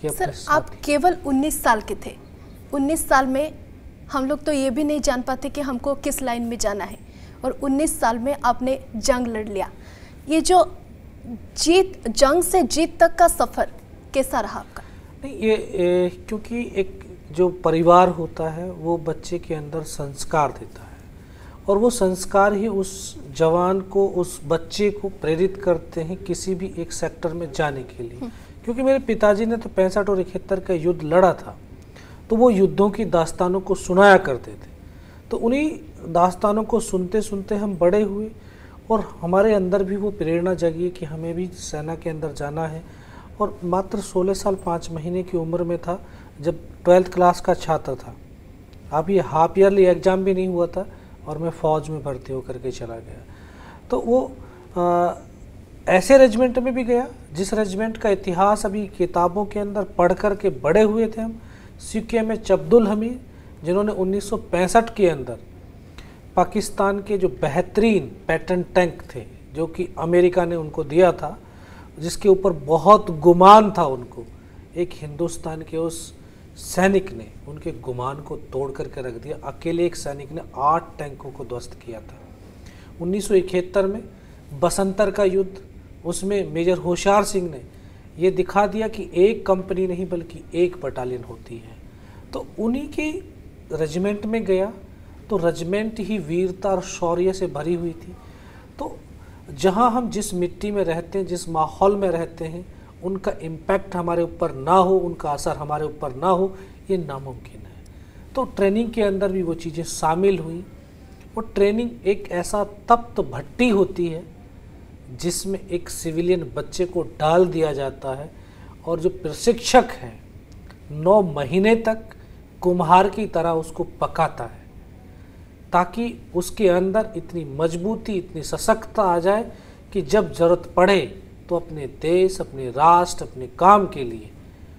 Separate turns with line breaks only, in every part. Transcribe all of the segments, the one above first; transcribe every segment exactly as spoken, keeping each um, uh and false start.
कि अपने
सर आप केवल उन्नीस साल के थे। उन्नीस साल में हम लोग तो ये भी नहीं जान पाते कि हमको किस लाइन में जाना है, और उन्नीस साल में आपने जंग लड़ लिया। ये जो जीत, जंग से जीत तक का सफ़र कैसा रहा आपका?
नहीं, ये, ये क्योंकि एक जो परिवार होता है वो बच्चे के अंदर संस्कार देता है, और वो संस्कार ही उस जवान को, उस बच्चे को प्रेरित करते हैं किसी भी एक सेक्टर में जाने के लिए। क्योंकि मेरे पिताजी ने तो पैंसठ और इकहत्तर का युद्ध लड़ा था, तो वो युद्धों की दास्तानों को सुनाया करते थे। तो उन्हीं दास्तानों को सुनते सुनते हम बड़े हुए, और हमारे अंदर भी वो प्रेरणा जगी कि हमें भी सेना के अंदर जाना है। और मात्र सोलह साल पाँच महीने की उम्र में था जब ट्वेल्थ क्लास का छात्र था। अब ये हाफ ईयरली एग्ज़ाम भी नहीं हुआ था और मैं फ़ौज में भर्ती होकर के चला गया। तो वो आ, ऐसे रेजिमेंट में भी गया जिस रेजिमेंट का इतिहास अभी किताबों के अंदर पढ़ कर के बड़े हुए थे हम। सी के एम एच अब्दुल हमीद, जिन्होंने उन्नीस सौ पैंसठ के अंदर पाकिस्तान के जो बेहतरीन पैटर्न टैंक थे, जो कि अमेरिका ने उनको दिया था, जिसके ऊपर बहुत गुमान था उनको, एक हिंदुस्तान के उस सैनिक ने उनके गुमान को तोड़ करके रख दिया। अकेले एक सैनिक ने आठ टैंकों को ध्वस्त किया था। उन्नीस सौ इकहत्तर में बसंतर का युद्ध, उसमें मेजर होशियार सिंह ने ये दिखा दिया कि एक कंपनी नहीं बल्कि एक बटालियन होती है। तो उन्हीं की रेजिमेंट में गया तो रेजिमेंट ही वीरता और शौर्य से भरी हुई थी। तो जहाँ हम जिस मिट्टी में रहते हैं, जिस माहौल में रहते हैं, उनका इम्पैक्ट हमारे ऊपर ना हो, उनका असर हमारे ऊपर ना हो, ये नामुमकिन है। तो ट्रेनिंग के अंदर भी वो चीज़ें शामिल हुई। और ट्रेनिंग एक ऐसा तप्त भट्टी होती है जिसमें एक सिविलियन बच्चे को डाल दिया जाता है, और जो प्रशिक्षक है नौ महीने तक कुम्हार की तरह उसको पकाता है, ताकि उसके अंदर इतनी मजबूती, इतनी सशक्तता आ जाए कि जब ज़रूरत पड़े तो अपने देश, अपने राष्ट्र, अपने काम के लिए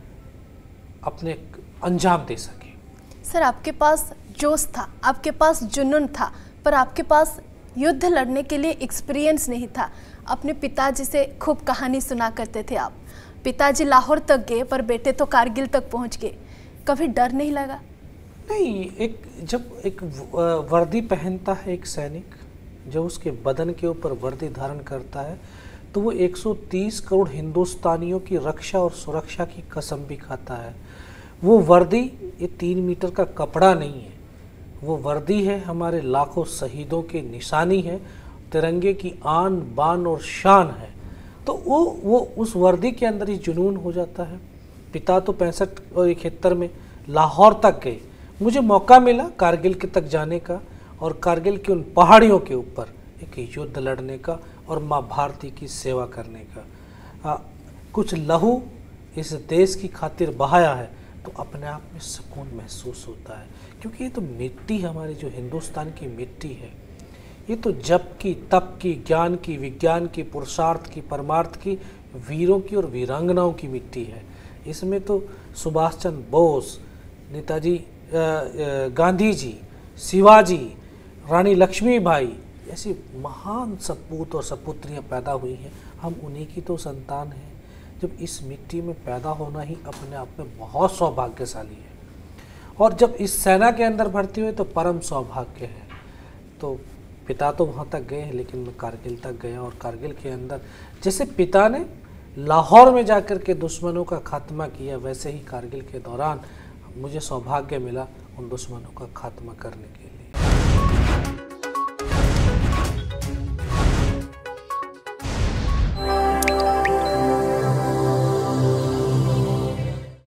अपने अंजाम दे सके।
सर आपके पास जोश था, आपके पास जुनून था, पर आपके पास युद्ध लड़ने के लिए एक्सपीरियंस नहीं था। अपने पिताजी से खूब कहानी सुना करते थे आप। पिताजी लाहौर तक गए पर बेटे तो कारगिल तक पहुंच गए। कभी डर नहीं लगा?
नहीं, एक जब एक वर्दी पहनता है एक सैनिक, जब उसके बदन के ऊपर वर्दी धारण करता है, तो वो एक सौ तीस करोड़ हिंदुस्तानियों की रक्षा और सुरक्षा की कसम भी खाता है। वो वर्दी ये तीन मीटर का कपड़ा नहीं है, वो वर्दी है हमारे लाखों शहीदों की निशानी है, तिरंगे की आन बान और शान है। तो वो वो उस वर्दी के अंदर ही जुनून हो जाता है। पिता तो पैंसठ और इकहत्तर में लाहौर तक गए, मुझे मौका मिला कारगिल के तक जाने का, और कारगिल की उन पहाड़ियों के ऊपर एक युद्ध लड़ने का और माँ भारती की सेवा करने का। आ, कुछ लहू इस देश की खातिर बहाया है तो अपने आप में सुकून महसूस होता है। क्योंकि ये तो मिट्टी, हमारी जो हिंदुस्तान की मिट्टी है, ये तो जप की, तप की, ज्ञान की, विज्ञान की, पुरुषार्थ की, परमार्थ की, वीरों की और वीरांगनाओं की मिट्टी है। इसमें तो सुभाष चंद्र बोस, नेताजी गांधी जी, शिवाजी, रानी लक्ष्मीबाई ऐसी महान सपूत और सपुत्रियाँ पैदा हुई हैं। हम उन्हीं की तो संतान हैं। जब इस मिट्टी में पैदा होना ही अपने आप में बहुत सौभाग्यशाली है, और जब इस सेना के अंदर भर्ती हुए तो परम सौभाग्य है। तो पिता तो वहाँ तक गए हैं, लेकिन मैं कारगिल तक गया, और कारगिल के अंदर जैसे पिता ने लाहौर में जाकर के दुश्मनों का खात्मा किया, वैसे ही कारगिल के दौरान मुझे सौभाग्य मिला उन दुश्मनों का खात्मा करने के लिए।